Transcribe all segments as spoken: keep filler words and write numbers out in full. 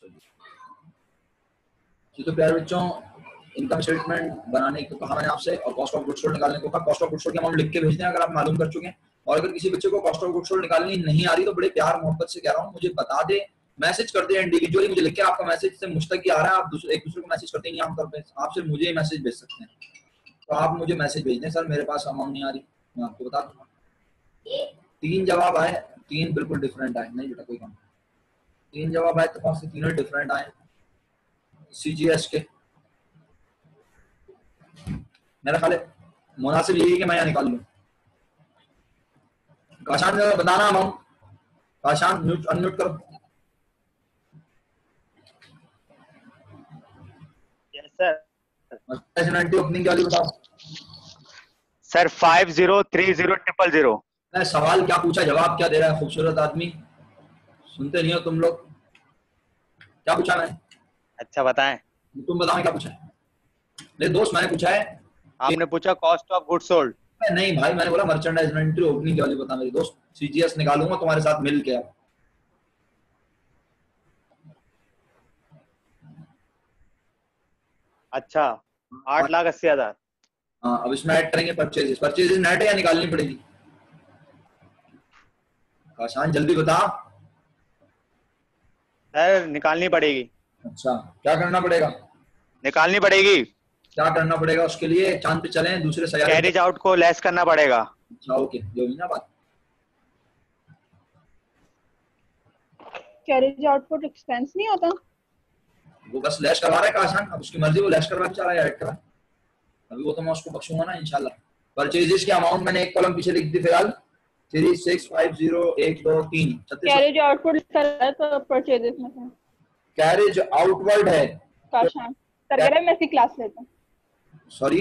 तो प्यारे बच्चों, इनकम स्टेटमेंट बनाने को कहा मैंने आपसे और कॉस्ट ऑफ गुड्स सोल्ड निकालने को कहा। कॉस्ट ऑफ गुड्स सोल्ड की अमाउंट लिख के भेज दें अगर आप मालूम कर चुके हैं। और अगर किसी बच्चे को कॉस्ट ऑफ गुड्स सोल्ड निकालनी नहीं आ रही तो बड़े प्यार मोहब्बत से कह रहा हूँ, मुझे बता दे, मैसेज कर दे इंडिविजुअली, मुझे लिख के आपका मैसेज से मुझ तक ही आ रहा है, आप दूसरे एक दूसरे को मैसेज करते हैं आमतौर पर, आप सिर्फ मुझे ही मैसेज भेज सकते हैं। तो आप मुझे मैसेज भेज दें, सर मेरे पास अमाउंट नहीं आ रही, मैं आपको बता दूंगा। तीन जवाब आए, तीन बिल्कुल डिफरेंट आए। नहीं बेटा कोई काम, तीन जवाब आए तो कौन से तीनों डिफरेंट आए सीजीएस के। मेरा ख्याल है मुनासिब यही है कि मैं यहाँ निकाल लूँ। काशान बताना अमाउंट, काशान म्यूट अनम्यूट करो। Yes sir. ओपनिंग वाली बताओ sir. Five zero three zero triple zero. मैं सवाल क्या पूछा, जवाब क्या दे रहा है खूबसूरत आदमी, सुनते नहीं हो तुम लोग। क्या पूछा मैंने? अच्छा बताएं। तुम बताओ क्या पूछा है। मेरे दोस्त मैंने पूछा है, आपने पूछा कॉस्ट ऑफ गुड्स सोल्ड। नहीं भाई, मैंने बोला मर्चेंडाइज इन्वेंटरी ओपनिंग वाली बता मेरे दोस्त, सीजीएस निकालूंगा तुम्हारे साथ मिल के। आप अच्छा, आठ लाख अस्सी हजार। हाँ, अब इसमें ऐड करेंगे परचेजेस। परचेजेस नेट है या निकालनी पड़ेगी? आसान, जल्दी बता। सर निकालनी पड़ेगी। अच्छा, क्या करना पड़ेगा? निकालनी पड़ेगी। क्या करना पड़ेगा उसके लिए? चांद पे चलें, दूसरे सैयारे? कैरेज आउट को लेस करना पड़ेगा। अच्छा ओके, जो भी ना बात। कैरेज आउटपुट एक्सपेंस नहीं होता, वो बस लेस करवा रहा है काशान, अब उसकी मर्जी, वो लेस करवा के चाह रहा है ऐड करा। अभी वो तो मैं उसको बख्शूंगा ना इंशाल्लाह। परचेजेस की अमाउंट मैंने एक कॉलम पीछे लिख दी फिलहाल, थ्री सिक्स फाइव जीरो एक दो तीन। कैरेज आउटपुट लिखा है तो परचेजेस में है। कैरेज आउटवर्ड है काशान सर कह रहे हैं मैं इसी क्लास लेता हूं। सॉरी,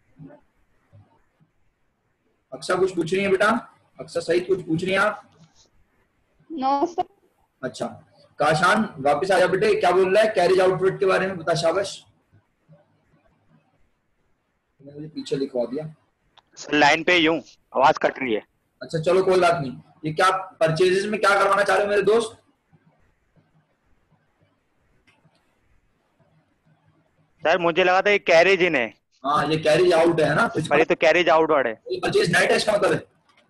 अक्सर कुछ पूछ रही है बेटा? अक्सर सही कुछ पूछ रही है आप? No sir. अच्छा काशान वापस आ जा बेटे, क्या बोल रहा है कैरेज आउटवर्ड के बारे में बता। शाबाश, मैंने मुझे पीछे लिखवा दिया। सर लाइन पे यूं आवाज कट रही है। अच्छा चलो कोई बात नहीं। ये क्या परचेजेस में क्या करवाना चाह रहे हो मेरे दोस्त? सर मुझे लगा था ये कैरेज इन है। हाँ ये कैरेज आउट है ना, तो पर ये तो कैरेज आउटवर्ड है। ये परचेज नेट है, इसका मतलब है।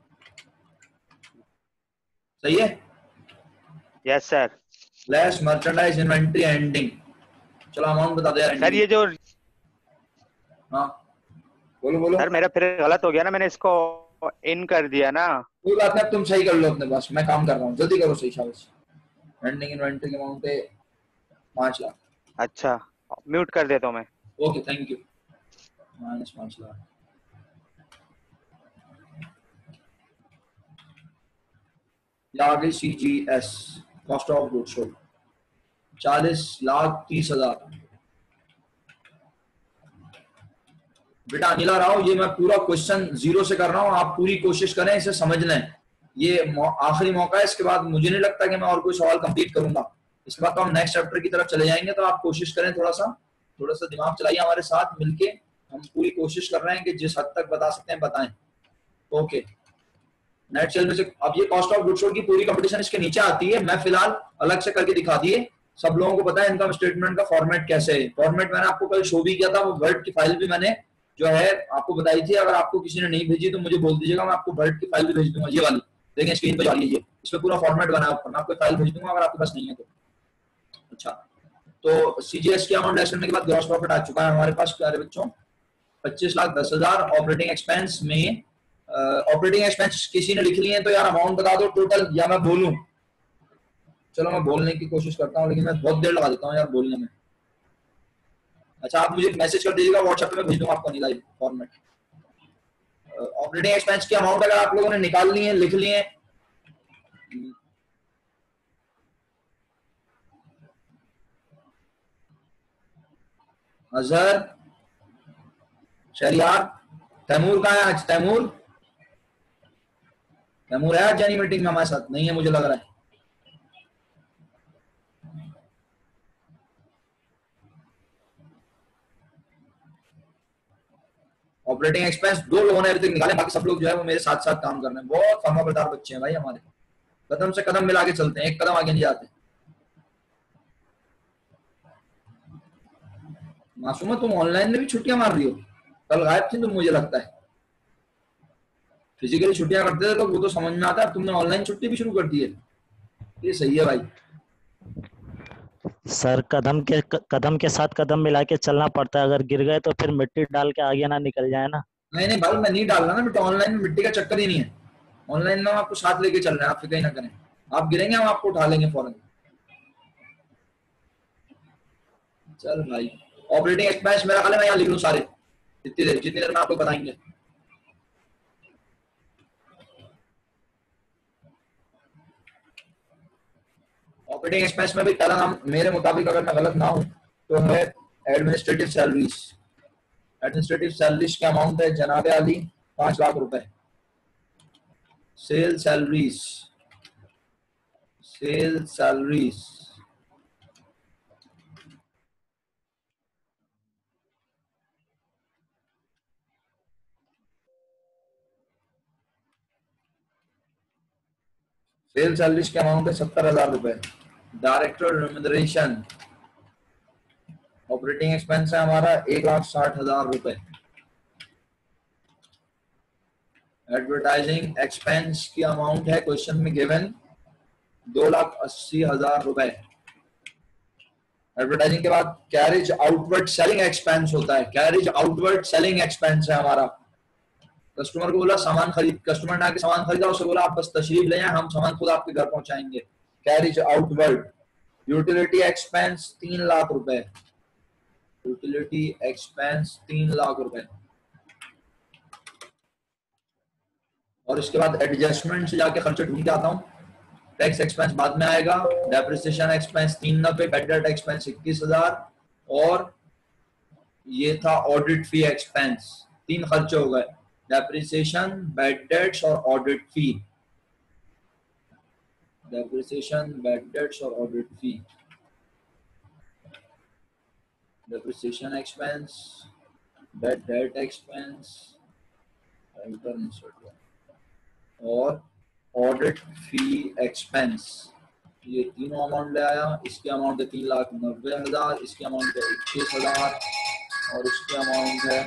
सही है। Yes sir. Less merchandise inventory ending. चलो अमाउंट बता दे यार। सर ये जो, हाँ बोलो बोलो। सर मेरा फिर गलत हो गया ना, मैंने इसको इन कर दिया ना। कोई बात नहीं, अब तुम सही कर लो अपने पास, मैं काम कर रहा हूँ, जल्दी करो सही। शाबाश। एंडिंग इन्वेंटरी की अमाउंट है पांच लाख। अच्छा म्यूट कर देता हूँ मैं। Okay thank you. माइनस पांच लाख। या आगे C G S cost of goods sold चालीस लाख तीस हजार। बेटा अनिला राव, ये मैं पूरा क्वेश्चन जीरो से कर रहा हूँ, आप पूरी कोशिश करें इसे समझने। ये आखिरी मौका है, इसके बाद मुझे नहीं लगता कि मैं और कोई सवाल कंप्लीट करूंगा। इसके बाद तो हम नेक्स्ट चैप्टर की तरफ चले जाएंगे, तो आप कोशिश करें, थोड़ा सा थोड़ा सा दिमाग चलाइए हमारे साथ मिलके। हम पूरी कोशिश कर रहे हैं कि जिस हद तक बता सकते हैं बताएं। ओके, नेट सेल में से अब ये कॉस्ट ऑफ गुड्स सोल्ड की पूरी कंपटीशन इसके नीचे आती है। मैं फिलहाल अलग से करके दिखा दिए, सब लोगों को पता है इनकम स्टेटमेंट का फॉर्मेट कैसे है। फॉर्मेट मैंने आपको कल शो भी किया था, वो वर्ड की फाइल भी मैंने जो है आपको बताई थी। अगर आपको किसी ने नहीं भेजी तो मुझे बोल दीजिएगा, मैं आपको वर्ड की फाइल भी भेज दूंगा। ये वाली देखिए स्क्रीन पे जा लीजिए, इसमें पूरा फॉर्मेट बना है ऊपर, मैं आपको फाइल भेज दूंगा अगर आपके पास नहीं है तो। अच्छा, तो सीजीएस की अमाउंट लेस करने के बाद ग्रॉस प्रॉफिट आ चुका है हमारे पास प्यारे बच्चों, पच्चीस लाख दस हजार। ऑपरेटिंग एक्सपेंस में ऑपरेटिंग एक्सपेंस किसी ने लिख लिए हैं तो यार अमाउंट बता दो टोटल, या मैं बोलूं? चलो मैं बोलने की कोशिश करता हूँ, लेकिन मैं बहुत देर लगा देता हूँ यार बोलने में। अच्छा आप मुझे मैसेज कर दीजिएगा, व्हाट्सएप पे मैं भेज दूंगा आपको लाइव फॉर्मेट। ऑपरेटिंग एक्सपेंस की अमाउंट अगर आप लोगों ने निकाल ली है, लिख लिए, अजहर, शहरियार, तैमूर कहाँ है आज? तैमूर तैमूर है आज जानी मीटिंग में हमारे साथ? नहीं है मुझे लग रहा है। ऑपरेटिंग एक्सपेंस दो लोगों ने अभी तक निकाले, बाकी सब लोग जो है वो मेरे साथ साथ काम कर रहे हैं। बहुत फर्माबरदार बच्चे हैं भाई हमारे, कदम से कदम मिला के चलते हैं, एक कदम आगे नहीं जाते। मासूमा तुम ऑनलाइन में भी छुट्टियां मार रही हो, कल गायब थी तुम, मुझे लगता है फिजिकली छुट्टियां करते थे तो वो तो समझ में आता है, तुमने ऑनलाइन छुट्टी भी शुरू कर दी है, ये सही है भाई। सर कदम के कदम के साथ कदम मिला के चलना पड़ता है, अगर गिर गए तो फिर मिट्टी डाल के आगे ना निकल जाए ना। नहीं नहीं भाई, मैं नहीं डाल रहा ना बेटा, ऑनलाइन में मिट्टी का चक्कर ही नहीं है, ऑनलाइन में हम आपको साथ लेके चल रहे हैं, आप फिक्र ही ना करें, आप गिरेंगे हम आपको उठा लेंगे फौरन। चल भाई, ऑपरेटिंग एक्सपेंस मेरा ख्याल है मैं यहाँ लिख लूँ सारे, जितनी देर जितनी देर में आपको बताएंगे। ऑपरेटिंग एक्सपेंस में भी पहला नाम मेरे मुताबिक अगर मैं गलत ना हूं तो है एडमिनिस्ट्रेटिव सैलरीज। एडमिनिस्ट्रेटिव सैलरीज का अमाउंट है जनाब आली पांच लाख रुपए। Sale salaries, sale salaries sale salaries का अमाउंट है सत्तर हजार रुपए। डायरेक्टर रेम्यूनरेशन ऑपरेटिंग एक्सपेंस है हमारा एक लाख साठ हजार रुपए। एडवर्टाइजिंग एक्सपेंस की अमाउंट है क्वेश्चन में गिवन दो लाख अस्सी हजार रुपए। एडवर्टाइजिंग के बाद कैरेज आउटवर्ड सेलिंग एक्सपेंस होता है, कैरेज आउटवर्ड सेलिंग एक्सपेंस है हमारा। कस्टमर को बोला सामान खरीद, कस्टमर ने आके सामान खरीदा, उससे बोला आप बस तशरीफ ले आए, हम सामान खुद आपके घर पहुंचाएंगे, कैरेज आउटवर्ड। यूटिलिटी एक्सपेंस तीन लाख रुपए, यूटिलिटी एक्सपेंस तीन लाख रुपए। और इसके बाद एडजस्टमेंट से जाके खर्चे ढूंढ के आता हूँ। टैक्स एक्सपेंस बाद में आएगा। डेप्रिसिएशन एक्सपेंस तीन नब्बे, बैड डेट एक्सपेंस इक्कीस हजार, और ये था ऑडिट फी एक्सपेंस। तीन खर्चे हो गए, डेप्रिसिएशन, बैड डेट्स और audit fee. Depreciation, bad debts और audit fee. Depreciation expense, bad debt expense और ऑडिट फी एक्सपेंस, ये तीनों अमाउंट ले आया। इसकी अमाउंट है तीन लाख नब्बे हजार, इसकी अमाउंट है इक्कीस हजार और इसकी अमाउंट है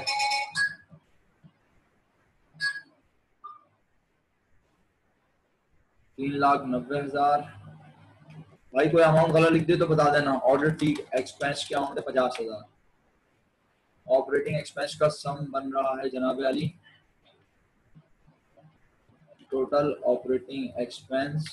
तीन लाख नब्बे हजार। भाई कोई अमाउंट गलत लिख दे तो बता देना। ऑडिट फी एक्सपेंस की अमाउंट है पचास हजार। ऑपरेटिंग एक्सपेंस का सम बन रहा है जनाब Ali, total operating expense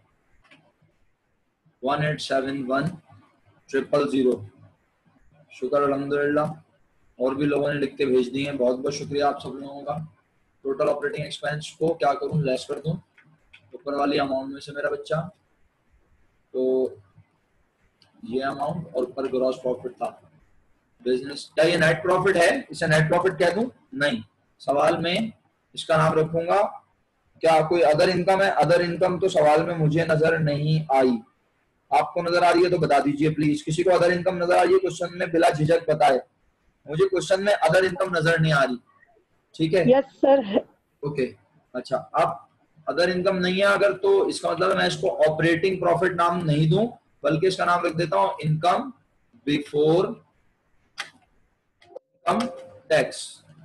one eight seven one triple zero. शुक्र अल्हम्दुलिल्लाह, और भी लोगों ने लिख के भेज दिए हैं, बहुत बहुत शुक्रिया आप सब लोगों का। टोटल ऑपरेटिंग एक्सपेंस को क्या करूं, लेस कर दूं ऊपर वाली अमाउंट में से मेरा बच्चा, तो ये अमाउंट और ऊपर ग्रॉस प्रॉफिट था बिजनेस। क्या ये नेट प्रॉफिट है, इसे नेट प्रॉफिट कह दूं? नहीं, सवाल में इसका नाम रखूंगा। क्या कोई अदर इनकम है? अदर इनकम तो सवाल में मुझे नजर नहीं आई, आपको नजर आ रही है तो बता दीजिए प्लीज। किसी को अदर इनकम नजर आ रही है क्वेश्चन में बिला झिझक बताए, मुझे क्वेश्चन में अदर इनकम नजर नहीं आ रही, ठीक है? Yes sir. ओके अच्छा, अब अदर इनकम नहीं है अगर, तो इसका मतलब मैं इसको ऑपरेटिंग प्रॉफिट नाम नहीं दूं, बल्कि इसका नाम रख देता हूं income before income tax.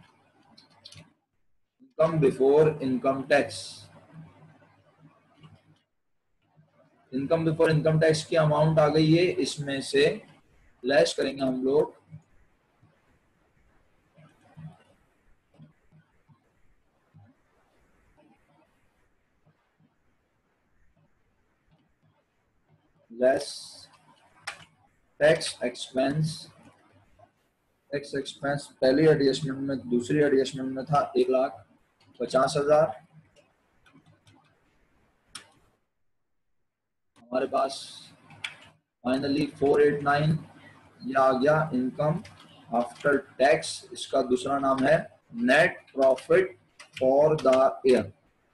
Income before income tax. Income before income tax की अमाउंट आ गई है, इसमें से लेस करेंगे हम लोग less tax expense. Tax expense पहली एडजस्टमेंट में, दूसरी एडजस्टमेंट में था एक लाख पचास हजार। हमारे पास फाइनली फोर एट नाइन ये आ गया इनकम आफ्टर टैक्स। इसका दूसरा नाम है net profit for the year.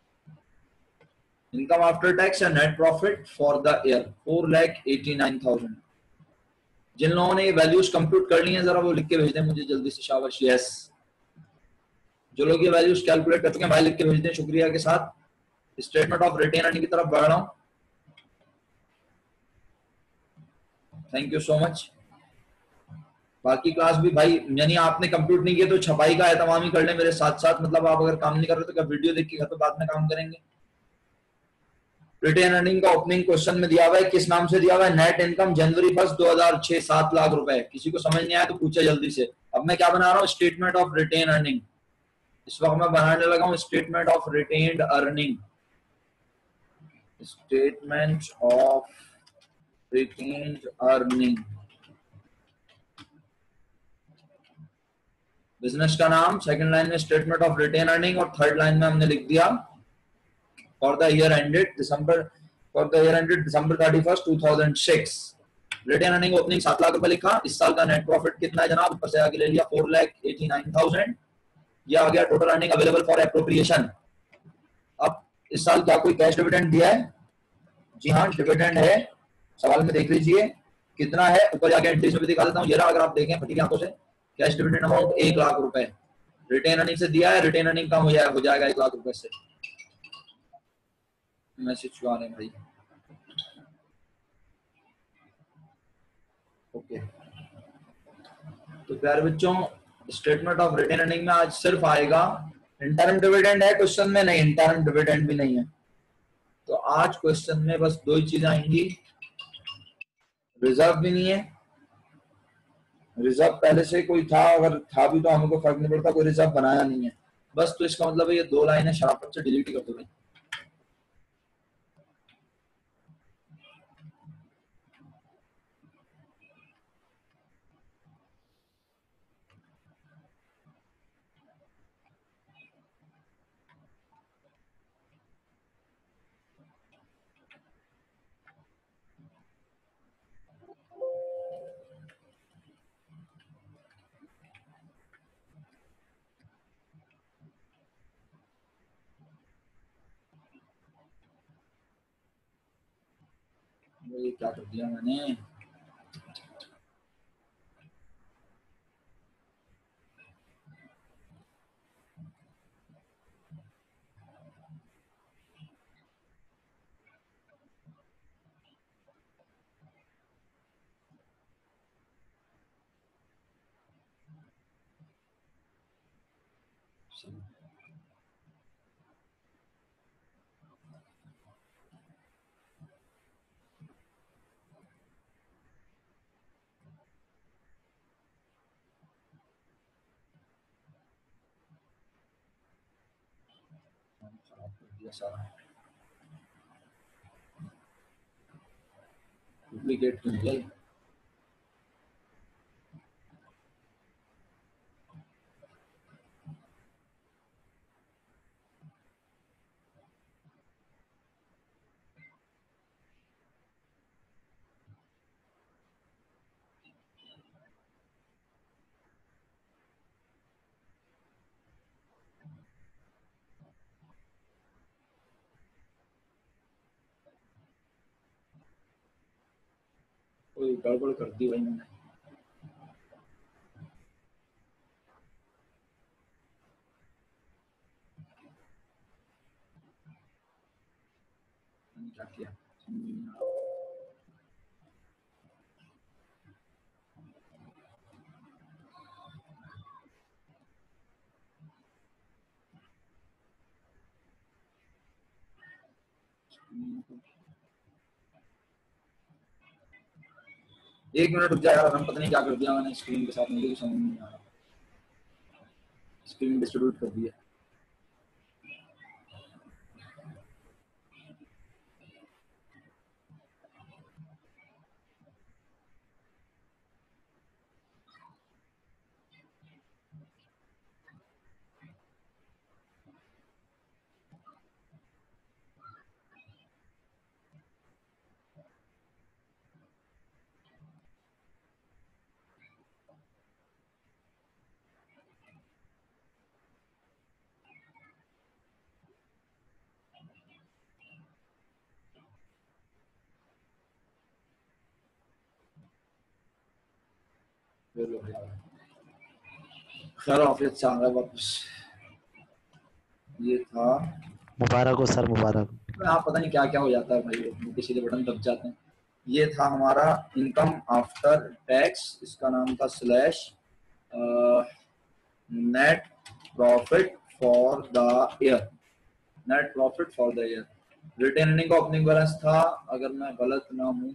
Income after tax या net profit for the year four lakh eighty nine thousand. जिन लोगों ने ये वैल्यूज कंप्यूट कर ली हैं जरा वो लिख के भेज दें मुझे जल्दी से, शाबाश। यस, जो लोग ये वैल्यूज कैलकुलेट कर चुके हैं भाई लिख के भेज दें, शुक्रिया के साथ। स्टेटमेंट ऑफ रिटेन अर्निंग की तरफ बढ़ रहा हूं, थैंक यू सो मच। बाकी क्लास भी भाई, यानी आपने कंप्लीट नहीं किया तो छपाई का एहतमाम ही कर ले मेरे साथ साथ। मतलब आप अगर काम नहीं कर रहे तो क्या वीडियो देख के घर पे बाद में काम करेंगे? रिटेन अर्निंग का ओपनिंग क्वेश्चन में दिया हुआ है, किस नाम से दिया हुआ है? नेट इनकम जनवरी फर्स्ट दो हजार छह, सात लाख रुपए। किसी को समझ नहीं आया तो पूछे जल्दी से। अब मैं क्या बना रहा हूँ? Statement of retain earning. इस वक्त मैं बनाने लगा हूँ statement of retained earning. Statement of retained earning, business का नाम, सेकंड लाइन में स्टेटमेंट ऑफ रिटेन अर्निंग, और थर्ड लाइन में हमने लिख दिया for the year ended December for the year ended December thirty first two thousand six. Retain earning opening सात लाख रुपए लिखा। इस साल का नेट प्रॉफिट कितना है जनाब? ऊपर से आगे ले लिया four lakh eighty nine thousand. यह आ गया total earning available for appropriation. अब इस साल क्या कोई कैश डिविडेंड दिया है? जी हाँ, डिविडेंड है। सवाल में देख लीजिए कितना है, ऊपर जाके एंट्रीज में भी दिखा देता हूँ। जरा अगर आप देखें फटी आंखों से, कैश डिविडेंड अमाउंट एक लाख रुपए रिटेन अर्निंग से दिया है। रिटेन अर्निंग कम हो जाएगा हो जाएगा एक लाख रुपए से। मैसेज छुआ रहे भाई। ओके, तो प्यारे बच्चों, स्टेटमेंट ऑफ रिटेन अर्निंग में आज सिर्फ आएगा इंटरम डिविडेंड है क्वेश्चन में, नहीं इंटरम डिविडेंड भी नहीं है। तो आज क्वेश्चन में बस दो ही चीजें आएंगी, रिजर्व भी नहीं है। रिजर्व पहले से कोई था, अगर था भी तो हमको फर्क नहीं पड़ता, कोई रिजर्व बनाया नहीं है बस। तो इसका मतलब है ये दो लाइनें शराफत से डिलीट कर दो भाई। ये क्या कर दिया मैंने? खराब कर दिया सारा, डुप्लीकेट क्यों किया? कोई गड़बड़ कर दी भाई मैंने। क्या किया? एक मिनट रुक जाए यार, हम पता नहीं क्या कर दिया मैंने स्क्रीन के साथ, मुझे भी समझ नहीं आ रहा। स्क्रीन डिस्ट्रीब्यूट कर दिया। खैर ऑफिस से आ रहा है वापस। ये था, मुबारक हो सर, मुबारक। हाँ पता नहीं क्या क्या हो जाता है भाई, किसी के बटन दब जाते हैं। ये था हमारा इनकम आफ्टर टैक्स, इसका नाम था slash net profit for the year, net profit for the year. Retain earning का ओपनिंग बैलेंस था, अगर मैं गलत ना हूं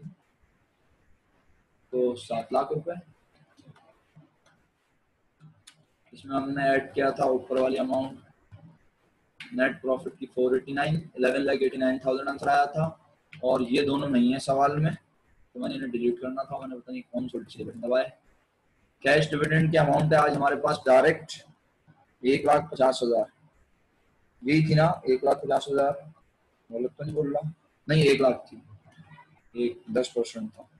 तो सात लाख रुपए। इसमें हमने ऐड किया था ऊपर वाली अमाउंट, नेट प्रॉफिट की four eighty nine, eleven lakh eighty nine thousand answer आया था। और ये दोनों नहीं है सवाल में, तो मैंने इन्हें डिलीट करना था, मैंने पता नहीं कौन सा बटन दबाए। कैश डिविडेंड की अमाउंट है आज हमारे पास डायरेक्ट एक लाख पचास हजार, यही थी ना, एक लाख पचास हजार, गलत तो नहीं बोल रहा? नहीं, एक लाख थी, एक दस परसेंट था,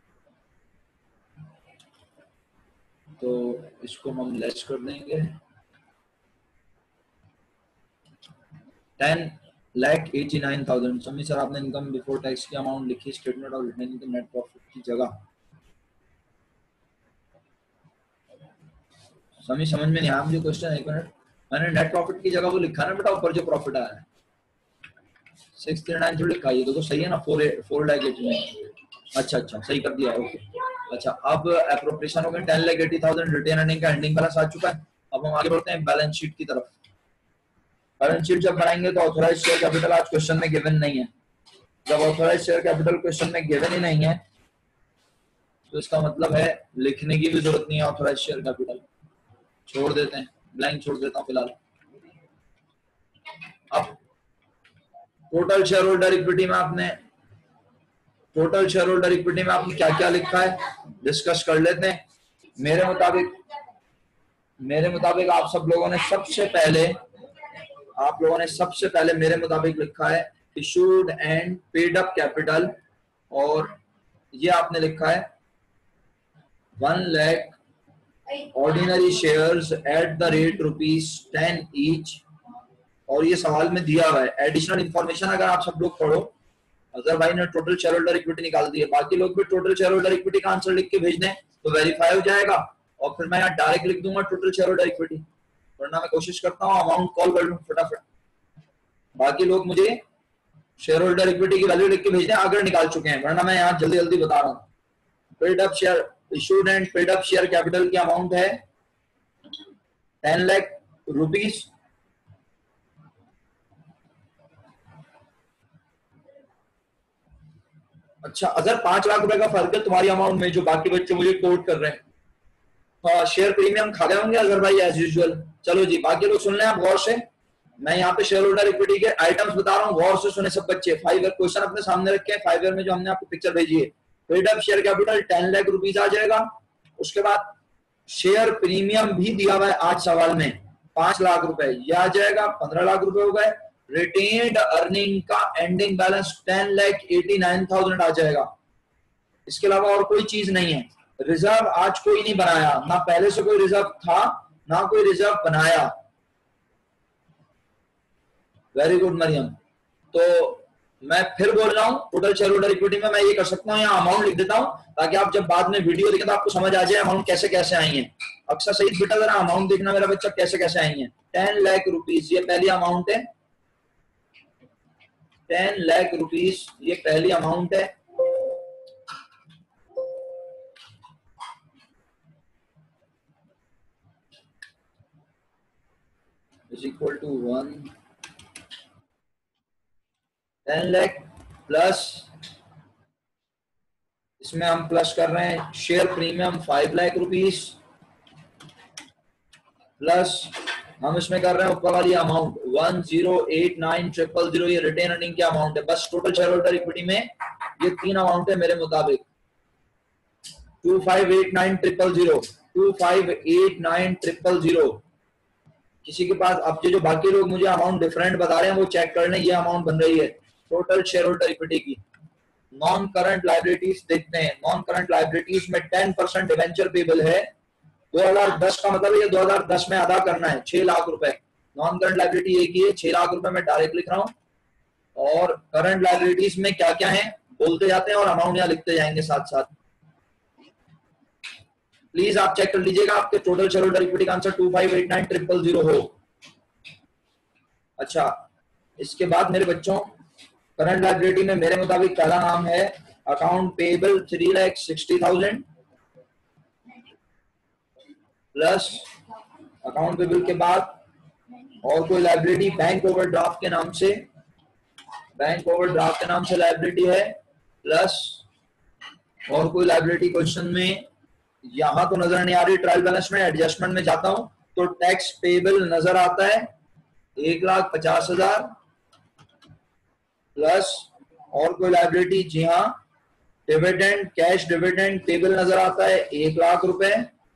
तो इसको हम लेस कर देंगे। Ten lakh eighty nine thousand. Sami sir आपने इनकम बिफोर टैक्स की अमाउंट लिखी स्टेटमेंट और रिटर्न के नेट प्रॉफिट की जगह। समी समझ में नहीं आया मुझे क्वेश्चन, एक मिनट। मैंने नेट प्रॉफिट की जगह वो लिखा ना बेटा ऊपर जो प्रॉफिट आया है, सिक्स थ्री नाइन जो लिखा, ये तो सही है ना, four four lakh eighty nine. अच्छा अच्छा सही कर दिया, ओके। अच्छा अब एप्रोप्रिएशन हो गए ten lakh eighty thousand, retain earning का एंडिंग बैलेंस आ चुका है। अब हम आगे बढ़ते हैं बैलेंस शीट की तरफ। बैलेंस शीट जब बनाएंगे तो ऑथराइज्ड शेयर कैपिटल आज क्वेश्चन में गिवन नहीं है। जब ऑथराइज्ड शेयर कैपिटल क्वेश्चन में गिवन ही नहीं है तो इसका मतलब है लिखने की भी जरूरत नहीं है ऑथराइज्ड शेयर कैपिटल, छोड़ देते हैं, ब्लैंक छोड़ देता हूं फिलहाल। अब टोटल शेयर होल्डर इक्विटी में आपने टोटल शेयर होल्डर इक्विटी में आपने क्या क्या लिखा है डिस्कस कर लेते हैं। मेरे मुताबिक मेरे मुताबिक आप सब लोगों ने सबसे पहले आप लोगों ने सबसे पहले मेरे मुताबिक लिखा है issued and paid up capital, और ये आपने लिखा है one lakh ordinary shares at the rate rupees ten each, और ये सवाल में दिया हुआ है। एडिशनल इंफॉर्मेशन अगर आप सब लोग पढ़ो, अजहर भाई ने टोटल शेयर होल्डर इक्विटी निकाल दी है, बाकी लोग भी टोटल शेयर होल्डर इक्विटी का आंसर लिख के भेज दें तो वेरीफाई हो जाएगा, और फिर मैं यहाँ डायरेक्ट लिख दूंगा टोटल शेयर होल्डर इक्विटी, वरना मैं कोशिश करता हूँ अमाउंट कॉल कर लूं फटाफट। बाकी लोग मुझे शेयर होल्डर इक्विटी की वैल्यू लिख के भेज दें अगर निकाल चुके हैं, वरना मैं यहाँ जल्दी जल्दी बता रहा हूँ। Paid up share issued and paid up share capital की अमाउंट है टेन लाख रुपीज। अच्छा अगर पांच लाख रुपए का फर्क है तुम्हारी अमाउंट में, जो बाकी बच्चे मुझे कोट कर रहे हैं। हाँ, शेयर प्रीमियम खा गए होंगे अगर भाई एज यूजुअल। चलो जी बाकी लोग सुन लें आप गौर से, मैं यहाँ पे शेयर होल्डर इक्विटी के आइटम्स बता रहा हूँ, गौर से सुने सब बच्चे। फाइव ईयर क्वेश्चन अपने सामने रखे हैं, फाइव ईयर में जो हमने आपको पिक्चर भेजी है। Paid up share capital ten lakh rupees आ जाएगा। उसके बाद शेयर प्रीमियम भी दिया हुआ है आज सवाल में पांच लाख रुपए, ये आ जाएगा, पंद्रह लाख रुपए हो गए। रिटेन्ड अर्निंग का ending balance ten lakh eighty nine thousand आ जाएगा। इसके अलावा और कोई चीज नहीं है। रिजर्व आज कोई नहीं बनाया, ना पहले से कोई रिजर्व था ना कोई रिजर्व बनाया। Very good Mariam. तो मैं फिर बोल रहा हूं टोटल शेयर होल्डर इक्विटी में मैं ये कर सकता हूं, यहाँ अमाउंट लिख देता हूं ताकि आप जब बाद में वीडियो देखें तो आपको समझ आ जाए अमाउंट कैसे कैसे आई है। अक्सर सही बेटा जरा अमाउंट देखना मेरा बच्चा कैसे कैसे आई है। टेन लाख रुपीज ये पहली अमाउंट है, टेन लाख रुपीज ये पहली अमाउंट है। Is equal to one ten lakh plus, इसमें हम प्लस कर रहे हैं share premium five lakh rupees, plus हम इसमें कर रहे हैं ऊपर वाली amount one zero eight nine triple zero, ये रिटेन अर्निंग की अमाउंट है। बस टोटल शेयर होल्डर इक्विटी में ये तीन अमाउंट है मेरे मुताबिक, two five eight nine triple zero, two five eight nine triple zero. किसी के पास अब जो बाकी लोग मुझे अमाउंट डिफरेंट बता रहे हैं वो चेक कर लें, ये अमाउंट बन रही है टोटल शेयर होल्डर इक्विटी की। नॉन करंट लाइबिलिटीज देखते हैं। नॉन करंट लाइबिलिटीज में टेन परसेंट डिवेंचर पेबल है, दो हज़ार दस का मतलब ये दो हज़ार दस में अदा करना है छह लाख रुपए। नॉन करंट लाइबिलिटी एक ही है, छह लाख रुपए में डायरेक्ट लिख रहा हूं। और करंट लाइबिलिटीज में क्या क्या है बोलते जाते हैं और अमाउंट यहाँ लिखते जाएंगे साथ साथ। प्लीज आप चेक कर लीजिएगा आपके टोटल शेयर होल्डर इक्विटी का answer two five eight nine triple zero हो। अच्छा इसके बाद मेरे बच्चों करंट लायबिलिटी में मेरे मुताबिक पहला नाम है account payable three lakh sixty thousand plus account payable के बाद और कोई लाइबिलिटी बैंक ओवरड्राफ्ट के नाम से, बैंक ओवरड्राफ्ट के नाम से लाइबिलिटी है, प्लस और कोई लाइबिलिटी क्वेश्चन में यहां तो नजर नहीं आ रही, ट्रायल बैलेंस में एडजस्टमेंट में जाता हूं तो टैक्स पेबल नजर आता है एक लाख पचास हजार प्लस और कोई लाइबिलिटी, जी हाँ, डिविडेंड, कैश डिविडेंड पेबल नजर आता है एक लाख रुपए।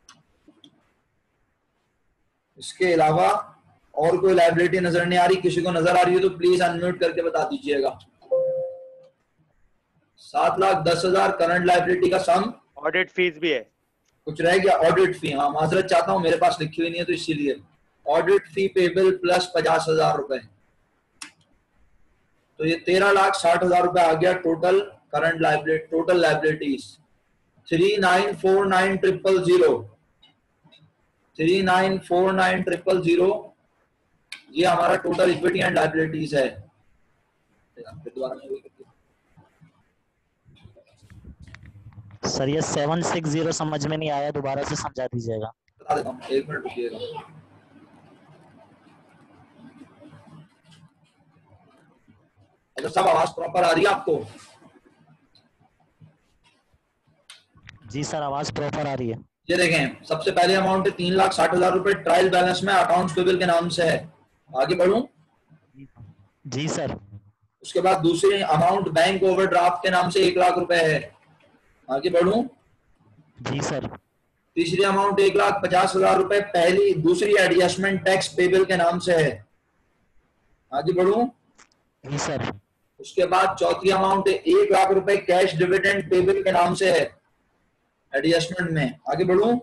इसके अलावा और कोई लाइबिलिटी नजर नहीं आ रही, किसी को नजर आ रही है तो प्लीज अनम्यूट करके बता दीजिएगा। सात लाख दस हजार करंट लाइबिलिटी का सम, ऑडिट फीस भी है। कुछ रह गया? ऑडिट फी, हाँ माजरत चाहता हूं, मेरे पास लिखी हुई नहीं है तो इसीलिए ऑडिट फी पेबल प्लस पचास हजार रुपए, तो ये तेरह लाख साठ हजार रुपए आ गया total current liability, total liabilities three nine four nine triple zero three nine four nine triple zero ये हमारा टोटल इक्विटी एंड लाइबिलिटीज है। सर ये सेवन सिक्स जीरो समझ में नहीं आया, दोबारा से समझा दीजिएगा। बता देता हूँ, एक मिनट रुकिएगा। अगर सब आवाज प्रॉपर आ रही है आपको? जी सर आवाज प्रॉपर आ रही है। ये देखें, सबसे पहले अमाउंट है तीन लाख साठ हजार रुपए ट्रायल बैलेंस में अकाउंट्स पेबल के नाम से है। आगे बढ़ूं? जी सर। उसके बाद दूसरी अमाउंट बैंक ओवरड्राफ्ट के नाम से एक लाख रुपए है। आगे बढ़ूं? जी सर। तीसरी अमाउंट एक लाख पचास हजार रुपए पहली दूसरी एडजस्टमेंट टैक्स पेबल के नाम से है। आगे बढ़ूं? जी सर। उसके बाद चौथी अमाउंट एक लाख रुपए कैश डिविडेंड पेबल के नाम से है एडजस्टमेंट में। आगे बढ़ूं?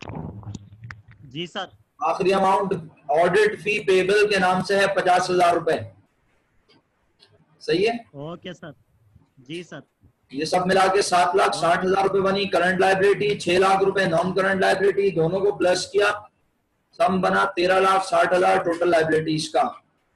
जी सर। आखिरी अमाउंट ऑडिट फी पेबल के नाम से है पचास हजार रुपए। सही है? Okay sir. जी सर। ये सब मिला के सात लाख साठ हजार रुपए बनी करंट लाइबिलिटी, छह लाख रुपए नॉन करंट लाइबिलिटी, दोनों को प्लस किया, सम बना तेरह लाख साठ हजार टोटल लाइबिलिटीज का।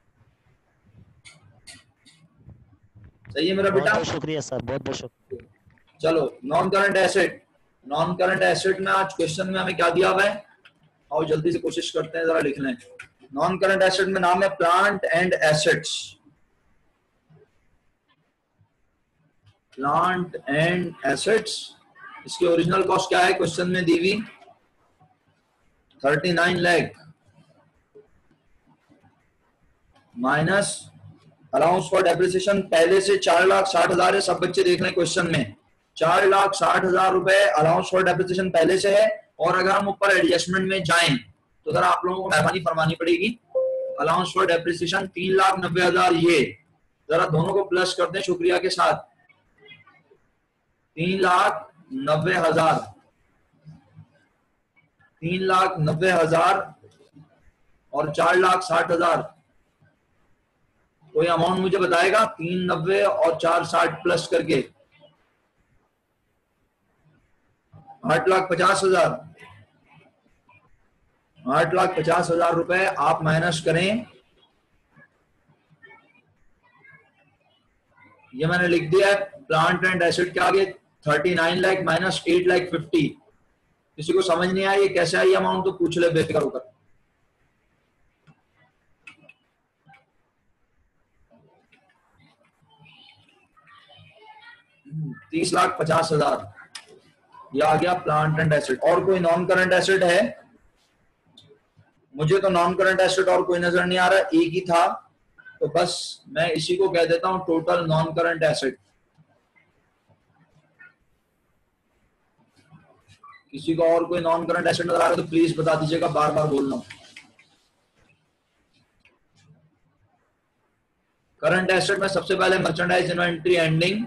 सही है मेरा बेटा? बहुत शुक्रिया सर, बहुत बहुत शुक्रिया। चलो non current asset, non current asset में आज क्वेश्चन में हमें क्या दिया हुआ है, और जल्दी से कोशिश करते हैं जरा लिख लें। नॉन करंट एसेट में नाम है plant and assets, plant and assets. इसकी ओरिजिनल कॉस्ट क्या है क्वेश्चन में दी हुई? Thirty nine lakh minus allowance for depreciation पहले से चार लाख साठ हजार है। सब बच्चे देख लें क्वेश्चन में, चार लाख साठ हजार रुपए अलाउंस फॉर डेप्रिसिएशन पहले से है, और अगर हम ऊपर एडजस्टमेंट में जाएं तो जरा आप लोगों को मेहरबानी फरमानी पड़ेगी। अलाउंस फॉर डेप्रिसिएशन तीन लाख नब्बे हजार, ये जरा दोनों को प्लस कर दें शुक्रिया के साथ, तीन लाख नब्बे हजार तीन लाख नब्बे हजार और चार लाख साठ हजार। कोई अमाउंट मुझे बताएगा? तीन नब्बे और चार साठ प्लस करके आठ लाख पचास हजार आठ लाख पचास हजार रुपए आप माइनस करें। ये मैंने लिख दिया है प्लांट एंड एसेट के आगे thirty nine lakh minus eight lakh fifty. किसी को समझ नहीं आया ये कैसे आई अमाउंट तो पूछ ले बेफिक्र होकर। तीस लाख पचास हजार ये आ गया प्लांट एंड एसेट। और कोई नॉन करंट एसेट है? मुझे तो नॉन करंट एसेट और कोई नजर नहीं आ रहा, एक ही था, तो बस मैं इसी को कह देता हूं टोटल नॉन करंट एसेट। किसी को और कोई नॉन करंट एसेट नजर आ रहा है तो प्लीज बता दीजिएगा, बार बार बोल रहा हूं। करंट एसेट में सबसे पहले merchandise inventory ending,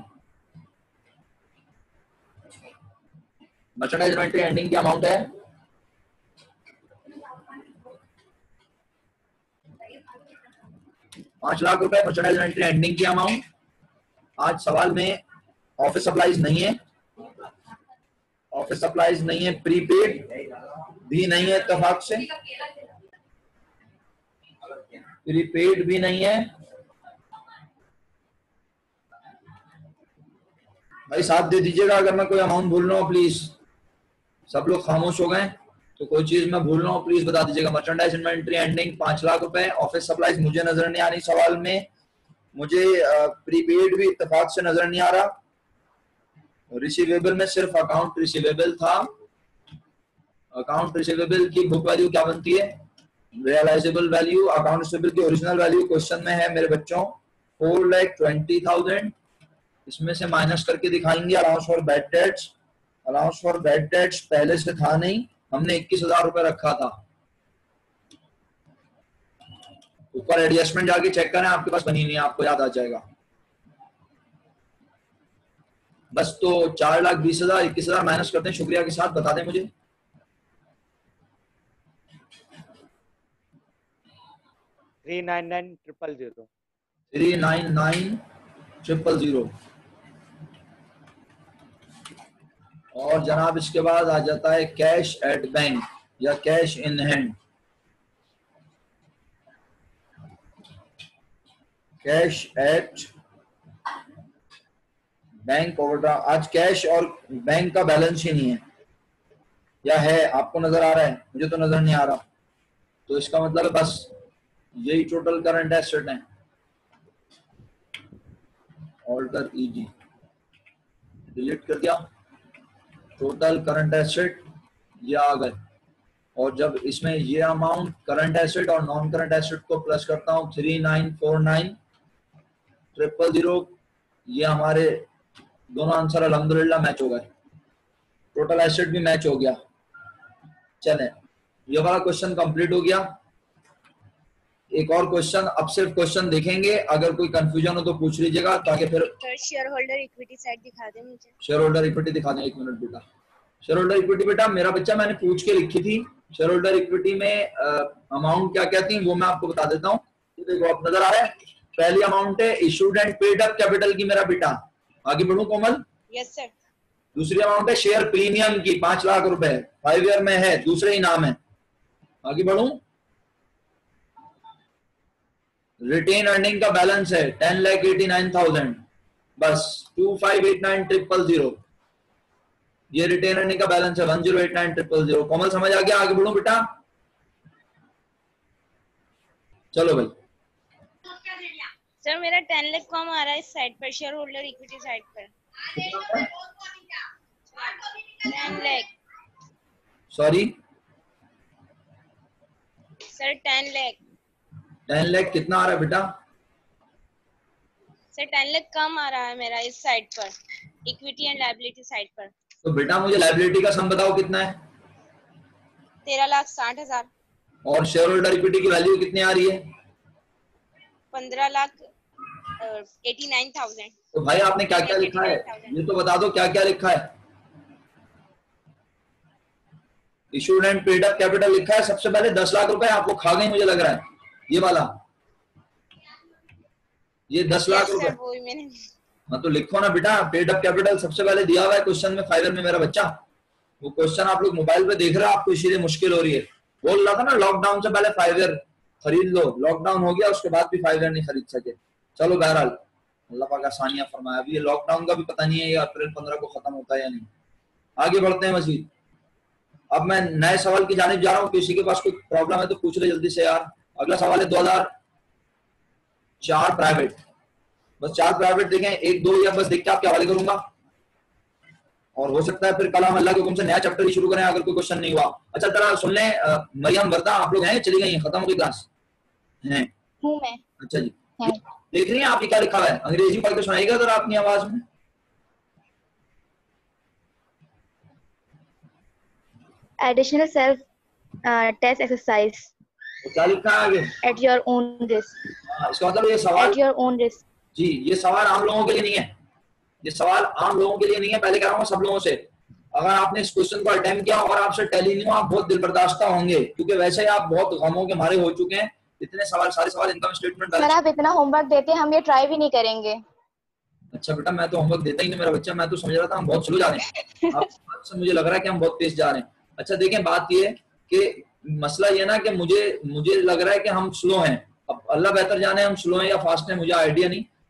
merchandise inventory ending की अमाउंट है पांच लाख रुपए। मर्चेंडाइज इन्वेंट्री एंडिंग की अमाउंट। आज सवाल में ऑफिस सप्लाईज नहीं है, ऑफिस सप्लाईज नहीं है, प्रीपेड भी नहीं है, इत्तेफाक से प्रीपेड भी नहीं है, भाई साथ दे दीजिएगा अगर मैं कोई अमाउंट भूल रहा हूँ प्लीज। सब लोग खामोश हो गए तो कोई चीज मैं भूल रहा हूँ प्लीज बता दीजिएगा। मर्चेंडाइज इन्वेंट्री एंडिंग पांच लाख रुपए। ऑफिस सप्लाईज मुझे नजर नहीं आ रही सवाल में। मुझे प्रीपेड भी इत्तेफाक से नजर नहीं आ रहा। रिसीवेबल में सिर्फ अकाउंट रिसीवेबल था। अकाउंट रिसीवेबल की बुक वैल्यू क्या बनती है? Realisable value. अकाउंट रिसीवेबल की ओरिजिनल वैल्यू क्वेश्चन में है मेरे बच्चों फोर लैख ट्वेंटी थाउजेंड। इसमें से माइनस करके दिखाएंगे allowance for bad debts. Allowance for bad debts पहले से था नहीं, हमने इक्कीस हजार रुपए रखा था। ऊपर एडजस्टमेंट जाके चेक करें, आपके पास बनी नहीं है, आपको याद आ जाएगा। बस तो चार लाख बीस हजार इक्कीस हजार माइनस करते हैं शुक्रिया के साथ, बता दें मुझे। Three nine nine triple zero three nine nine triple zero. और जनाब इसके बाद आ जाता है कैश एट बैंक या cash in hand. Cash at bank overdraft. आज कैश और बैंक का बैलेंस ही नहीं है, या है? आपको नजर आ रहा है? मुझे तो नजर नहीं आ रहा। तो इसका मतलब है बस यही टोटल करंट एसेट है। ऑल्टर ईजी डिलीट कर दिया। टोटल करंट एसेट ये आ गए। और जब इसमें ये अमाउंट करंट एसेट और नॉन करंट एसेट को प्लस करता हूँ three nine four nine triple zero, ये हमारे दोनों आंसर अल्हम्दुलिल्लाह मैच हो गए। टोटल एसेट भी मैच हो गया। चलें, ये वाला क्वेश्चन कंप्लीट हो गया। एक और क्वेश्चन, अब सिर्फ क्वेश्चन देखेंगे, अगर कोई कंफ्यूजन हो तो पूछ लीजिएगा ताकि फिर शेयर होल्डर इक्विटी साइड दिखा दें मुझे। शेयर होल्डर इक्विटी दिखा दें। एक मिनट बेटा, शेयर होल्डर इक्विटी बेटा मेरा बच्चा मैंने पूछ के लिखी थी। शेयर होल्डर इक्विटी में अमाउंट क्या क्या थी वो मैं आपको बता देता हूँ। देखो आप नजर आ रहा है, पहली अमाउंट है issued and paid up capital की मेरा बेटा। आगे बढ़ू कोमल? Yes sir. दूसरी अमाउंट है शेयर प्रीमियम की पांच लाख रुपए, फाइव ईयर में है, दूसरे ही नाम है। आगे बढ़ू? रिटेन अर्निंग का बैलेंस है ten lakh eighty nine thousand, बस two five eight nine triple zero. ये रिटेन अर्निंग का बैलेंस है one zero eight nine triple zero. Komal समझ आ गया? आगे बढ़ू बेटा? चलो भाई। सर मेरा टेन लाख कम आ रहा है इस साइड पर, शेयर होल्डर इक्विटी साइड पर। Ten lakh. Sorry sir ten lakh. Ten lakh कितना आ रहा है बेटा? सर टेन लाख कम आ रहा है मेरा इस साइड पर, इक्विटी एंड लायबिलिटी साइड पर। तो बेटा मुझे लायबिलिटी का सम बताओ कितना है? तेरह लाख साठ हजार। और शेयर होल्डर इक्विटी की वैल्यू कितनी आ रही है? पंद्रह लाख एटी नाइन थाउजेंड। तो भाई आपने क्या क्या लिखा है ये तो बता दो, क्या क्या लिखा है? Issued and paid up capital लिखा है सबसे पहले दस लाख रुपए, आपको खा गई मुझे लग रहा है ये वाला, ये दस लाख रुपए। हाँ तो लिखो ना बेटा, पेड अप कैपिटल सबसे पहले दिया हुआ है क्वेश्चन में फाइवर में मेरा बच्चा। वो क्वेश्चन आप लोग मोबाइल पे देख रहे हो, आपको इसीलिए मुश्किल हो रही है। बोल रहा था ना लॉकडाउन से पहले फाइवर खरीद लो, लॉकडाउन हो गया उसके बाद भी फाइवर नहीं खरीद सके। चलो बहरहाल अल्लाह पाक आसानियां फरमाया। अभी ये लॉकडाउन का भी पता नहीं है ये अप्रैल पंद्रह को खत्म होता है या नहीं। आगे बढ़ते हैं मजीद। अब मैं नए सवाल की जानिब जा रहा हूँ, किसी के पास कोई प्रॉब्लम है तो पूछ ले जल्दी से यार। अगला सवाल है दो हजार चार प्राइवेट, बस चार प्राइवेट देखें, एक दो या बस देख के आपके हवाले करूंगा और हो सकता है फिर कल हम अल्लाह के हुक्म से नया चैप्टर ही शुरू करें अगर कोई क्वेश्चन नहीं हुआ। अच्छा तरह सुन लें, मरियम वर्दा आप लोग हैं? चली गई हैं, खत्म हो गई क्लास? हैं हूं मैं। अच्छा जी, देख रही हैं आप ये क्या लिखा हुआ है? अंग्रेजी पढ़ के सुनाइएगा जरा अपनी आवाज में। Additional self uh, test exercise तो क्या लिखा है आगे? at your own risk. हाँ, इसका मतलब ये सवाल At your own risk. जी, ये सवाल आम लोगों के लिए नहीं है, ये सवाल आम लोगों के लिए नहीं है। पहले कह रहा हूँ सब लोगों से, अगर आपने इस क्वेश्चन को अटेम्प्ट किया और आपसे टैली नहीं हो, आप बहुत दिल बर्दाश्ता होंगे क्योंकि वैसे ही आप बहुत गमों के मारे हो चुके हैं। इतने सवाल, सारे सवाल इनकम स्टेटमेंट। सर आप इतना होमवर्क देते हैं, हम ये ट्राई भी नहीं करेंगे। अच्छा बेटा, मैं तो होमवर्क देता ही नहीं मेरा बच्चा, मैं तो समझ रहा था हम बहुत स्लो जा रहे हैं। आपसे मुझे लग रहा है कि हम बहुत तेज जा रहे हैं। अच्छा देखें, बात ये कि मसला ये ना कि मुझे मुझे लग रहा है कि हम स्लो हैं। अब अल्लाह बेहतर जाने हम स्लो हैं या फास्ट हैं, मुझे आइडिया नहीं,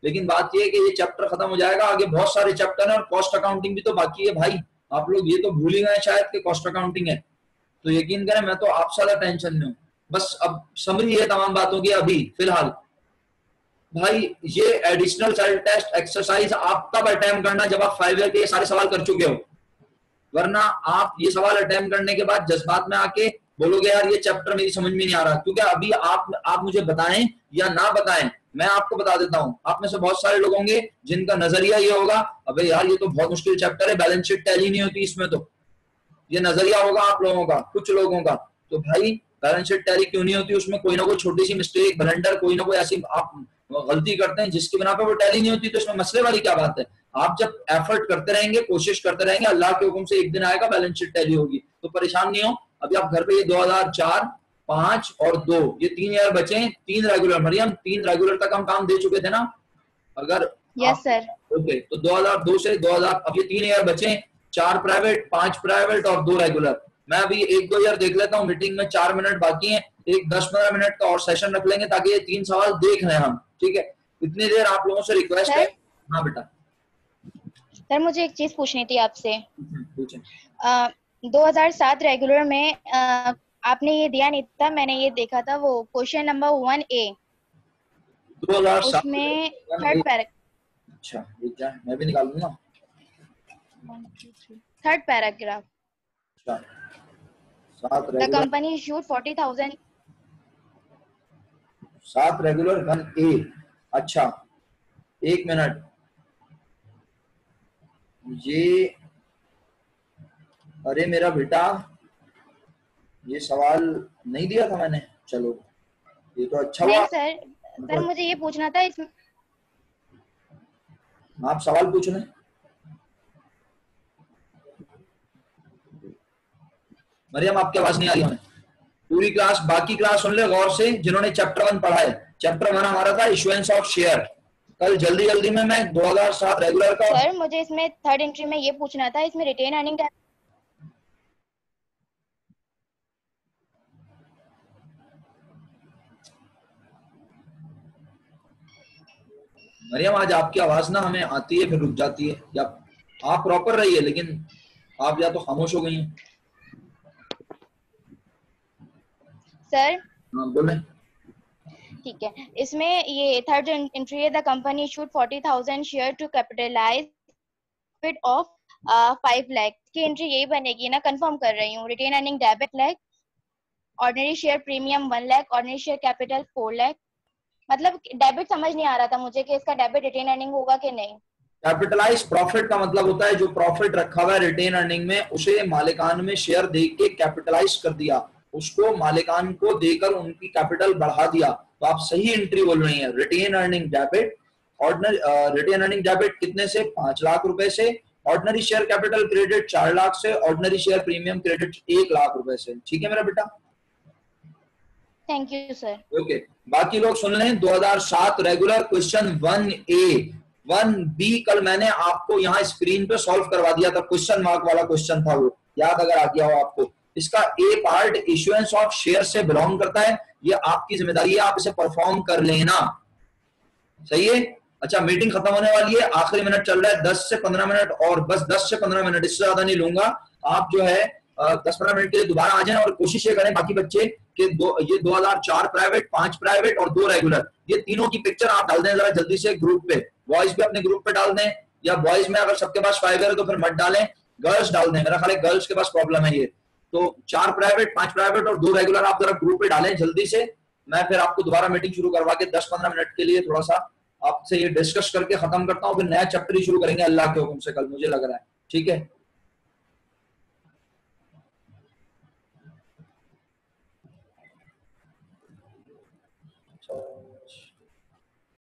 लेकिन बात ये है कि ये चैप्टर खत्म हो जाएगा, आगे बहुत सारे चैप्टर हैं और कॉस्ट अकाउंटिंग भी तो बाकी है भाई। आप लोग ये तो भूल ही गए शायद कि कॉस्ट अकाउंटिंग है। तो यकीन करें मैं तो आप ज्यादा टेंशन में हूँ। बस अब समरी है तमाम बातों की अभी फिलहाल। भाई ये एडिशनल सेल्फ टेस्ट एक्सरसाइज आप तब अटेम्प्ट करना जब आप फाइव ईयर के ये सारे सवाल कर चुके हो, वरना आप ये सवाल अटेम्प्ट करने के बाद जज्बात में आके बोलोगे यार ये चैप्टर मेरी समझ में नहीं आ रहा। क्योंकि अभी आप आप मुझे बताएं या ना बताएं, मैं आपको बता देता हूं, आप में से बहुत सारे लोग होंगे जिनका नजरिया ये होगा अबे यार ये तो बहुत मुश्किल चैप्टर है, बैलेंस शीट टैली नहीं होती इसमें। तो ये नजरिया होगा आप लोगों का, कुछ लोगों का। तो भाई बैलेंस शीट टैली क्यों नहीं होती, उसमें कोई ना कोई छोटी सी मिस्टेक, ब्लंडर, कोई ना कोई ऐसी आप गलती करते हैं जिसकी बिना पे वो टैली नहीं होती। तो इसमें मसले वाली क्या बात है। आप जब एफर्ट करते रहेंगे, कोशिश करते रहेंगे, अल्लाह के हुक्म से एक दिन आएगा बैलेंस शीट टैली होगी। तो परेशान नहीं हो। अभी आप घर पे ये दो हजार चार, पांच और दो, ये तीन ईयर बचे, तीन रेगुलर। मरियम तीन रेगुलर तक हम काम दे चुके थे ना। अगर यस सर। ओके तो दो हजार दो से दो हजार, अब ये तीन ईयर बचे, चार प्राइवेट, पांच प्राइवेट और दो रेगुलर। मैं अभी एक दो ईयर देख लेता हूँ, मीटिंग में चार मिनट बाकी है, एक दस पंद्रह मिनट का और सेशन रख लेंगे ताकि ये तीन सवाल देख लें हम। ठीक है, इतनी देर आप लोगों से रिक्वेस्ट है। हाँ बेटा। सर मुझे एक चीज पूछनी थी आपसे। पूछें। दो हजार सात रेगुलर में आ, आपने ये दिया नहीं था, मैंने ये देखा था, वो क्वेश्चन नंबर वन ए, दो हजार सात उसमें थर्ड पैराग्राफ। अच्छा ये क्या है, मैं भी निकाल लूंगा। थर्ड पैराग्राफ, अच्छा सात the regular, company issued forty thousand. सात रेगुलर वन ए। अच्छा एक मिनट, ये अरे मेरा बेटा ये सवाल नहीं दिया था मैंने। चलो ये तो अच्छा नहीं हुआ। सर, सर मुझे ये पूछना था इसमें। आप सवाल पूछ लें। मरियम आपकी आवाज नहीं आ रही हमें। पूरी क्लास, बाकी क्लास सुन ले गौर से जिन्होंने चैप्टर वन पढ़ा है। चैप्टर वन हमारा था इशुएंस ऑफ शेयर। कल जल्दी जल्दी में मैं दो हजार सात रेगुलर का। सर मुझे इसमें थर्ड एंट्री में ये पूछना था, इसमें रिटेन अर्निंग। मरियम आज आपकी आवाज ना हमें आती है फिर रुक जाती है, या आप प्रॉपर रही है लेकिन आप या तो खामोश हो गई हैं। सर हाँ बोलें। ठीक है, इसमें ये थर्ड एंट्री है, the company issued forty thousand share to capitalize profit of five lakh की एंट्री यही बनेगी ना? कंफर्म कर रही हूँ। Retain earning debit lakh, ordinary share premium one lakh, ordinary share capital four lakh. मतलब डेबिट समझ नहीं आ रहा था मुझे कि इसका डेबिट रिटेन अर्निंग होगा कि नहीं। कैपिटलाइज प्रॉफिट का मतलब होता है जो प्रॉफिट रखा हुआ है रिटेन अर्निंग में उसे मालिकान में शेयर दे के कैपिटलाइज कर दिया, उसको मालिकान को देकर उनकी कैपिटल बढ़ा दिया। तो आप सही एंट्री बोल रही हैं। Retain earning debit, ordinary retain earning debit कितने से? पांच लाख रुपए से। ऑर्डिनरी शेयर कैपिटल क्रेडिट चार लाख से। ऑर्डिनरी शेयर प्रीमियम क्रेडिट एक लाख रुपए से। ठीक है मेरा बेटा? Thank you sir. ओके, बाकी लोग सुन लें। दो हजार सात regular question one A, one B कल मैंने आपको यहाँ स्क्रीन पे सॉल्व करवा दिया था, क्वेश्चन मार्क वाला क्वेश्चन था वो, याद अगर आ गया हो आपको। इसका A part issuance of share से बिलोंग करता है, ये आपकी जिम्मेदारी है, आप इसे परफॉर्म कर लेना। सही है? अच्छा मीटिंग खत्म होने वाली है, आखिरी मिनट चल रहा है, दस से पंद्रह मिनट और, बस दस से पंद्रह मिनट, इससे ज्यादा नहीं लूंगा। आप जो है दस पंद्रह मिनट के लिए दोबारा आ जाएं और कोशिश ये करें बाकी बच्चे कि दो ये दो हजार चार प्राइवेट, पांच प्राइवेट और दो रेगुलर, ये तीनों की पिक्चर आप डाल दें जरा जल्दी से ग्रुप पे। बॉयज भी अपने ग्रुप पे डाल दें, या बॉयज में अगर सबके पास फाइव है तो फिर मत डालें, गर्ल्स डाल दें। मेरा ख्याल है गर्ल्स के पास प्रॉब्लम है ये। तो चार प्राइवेट, पांच प्राइवेट और दो रेगुलर आप जरा ग्रुप पे डालें जल्दी से। मैं फिर आपको दोबारा मीटिंग शुरू करवा के दस पंद्रह मिनट के लिए थोड़ा सा आपसे ये डिस्कस करके खत्म करता हूँ, फिर नया चैप्टर ही शुरू करेंगे अल्लाह के हुक्म से कल, मुझे लग रहा है। ठीक है?